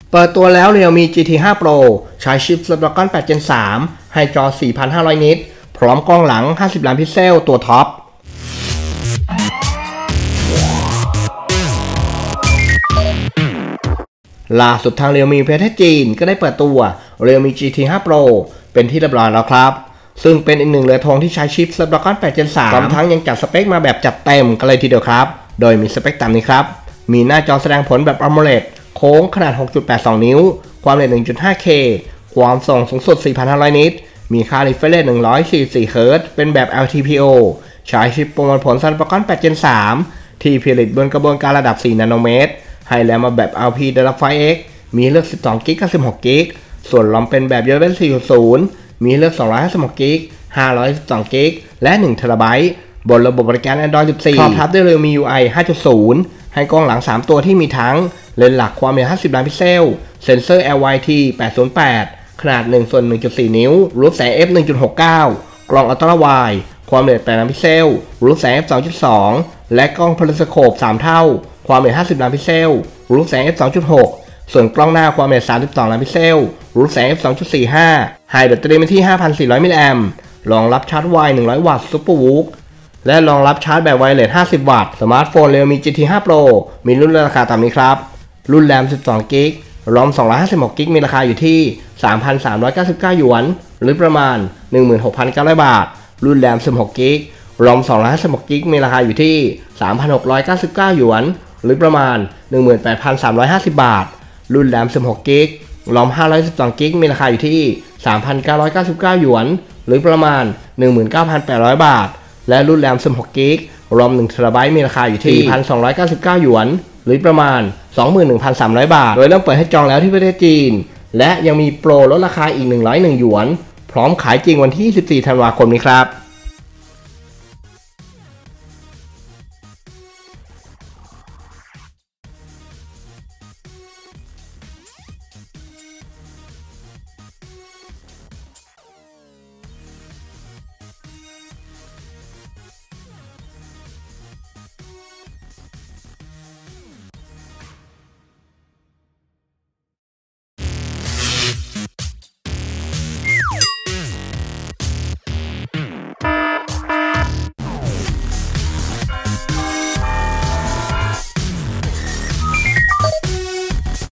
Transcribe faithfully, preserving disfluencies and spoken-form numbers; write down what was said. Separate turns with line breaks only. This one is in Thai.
เปิดตัวแล้ว Realme จี ที ไฟว์ Pro ใช้ชิป Snapdragon แปด เจน สาม ให้จอ สี่พันห้าร้อย นิตพร้อมกล้องหลัง ห้าสิบ ล้านพิกเซลตัวท็อปล่าสุดทาง Realme ประเทศจีนก็ได้เปิดตัว Realme จี ที ไฟว์ Pro เป็นที่เรียบร้อยแล้วครับซึ่งเป็นอีกหนึ่งเรือธงที่ใช้ชิป Snapdragon แปด เจน สาม พร้อมทั้งยังจัดสเปคมาแบบจัดเต็มกันเลยทีเดียวครับโดยมีสเปคตามนี้ครับมีหน้าจอแสดงผลแบบ AMOLED โค้งขนาด หกจุดแปดสอง นิ้วความเร็ว หนึ่งจุดห้าเค ความส่งสูงสุด สี่พันห้าร้อย นิตมีค่า refresh rate หนึ่งร้อยสี่สิบสี่ เฮิร์ตซ์ เป็นแบบ แอล ที พี โอ ใช้ชิปประมวลผล Snapdragon แปด เจน สาม ที่ผลิตบนกระบวนการระดับ สี่ นาโนเมตรให้แรมมาแบบ แอล พี Delta ไฟว์ เอ็กซ์ มีเลือก สิบสองกิกะ กับ สิบหกกิกะ ส่วนรอมเป็นแบบ ยู เอฟ เอส สี่จุดศูนย์ มีเลือก สองร้อยห้าสิบหกกิกะ ห้าร้อยสิบสองกิกะ และ หนึ่ง เทราไบต์ บนระบบบริการ Android สิบสี่ พร้อมทับด้วย Realme ยู ไอ ห้าจุดศูนย์ ให้กล้องหลัง สาม ตัวที่มีทั้งเลนส์หลักความยาว ห้าสิบ ล้านพิกเซล เซ็นเซอร์ แอล วาย ที แปดศูนย์แปด ขนาด หนึ่งส่วนหนึ่งจุดสี่ นิ้วรูปแสง เอฟ หนึ่งจุดหกเก้า กล้องอัลตร้าไวด์ความละเอียดแปด ล้านพิกเซลรูปแสง เอฟ สองจุดสอง และกล้องพาราโสโคป สาม เท่าความละเอียดห้าสิบ ล้านพิกเซลรูปแสง เอฟ สองจุดหก ส่วนกล้องหน้าความละเอียดสามสิบสอง ล้านพิกเซลรูปแสง เอฟ สองจุดสี่ห้า ให้แบตเตอรี่มาที่ ห้าพันสี่ร้อย มิลลิแอมป์รองรับชาร์จไว หนึ่งร้อย วัตต์ Super Whoop และรองรับชาร์จแบบไวเลส ห้าสิบ วัตต์สมาร์ทโฟน Realme จี ที ไฟว์ Pro มีรุ่นราคาตามนี้ครับรุ่นแรม สิบสองกิกะ รอม สองร้อยห้าสิบหกกิกะ มีราคาอยู่ที่ สามพันสามร้อยเก้าสิบเก้า หยวนหรือประมาณ หนึ่งหมื่นหกพันเก้าร้อย บาทรุ่นแรม สิบหกกิกะ รอม สองร้อยห้าสิบหกกิกะ มีราคาอยู่ที่ สามพันหกร้อยเก้าสิบเก้า หยวนหรือประมาณ หนึ่งหมื่นแปดพันสามร้อยห้าสิบ บาทรุ่นแรม สิบหกกิกะ รอม ห้าร้อยสิบสองกิกะ มีราคาอยู่ที่ สามพันเก้าร้อยเก้าสิบเก้า หยวนหรือประมาณ หนึ่งหมื่นเก้าพันแปดร้อย บาทและรุ่นแรม สิบหกกิกะ รอม หนึ่ง เทราไบต์ มีราคาอยู่ที่ สี่พันสองร้อยเก้าสิบเก้า หยวนหรือประมาณ สองหมื่นหนึ่งพันสามร้อย บาทโดยเริ่มเปิดให้จองแล้วที่ประเทศจีนและยังมีโปรลดราคาอีกหนึ่งร้อยเอ็ดหยวนพร้อมขายจริงวันที่ยี่สิบสี่ธันวาคมนี้ครับ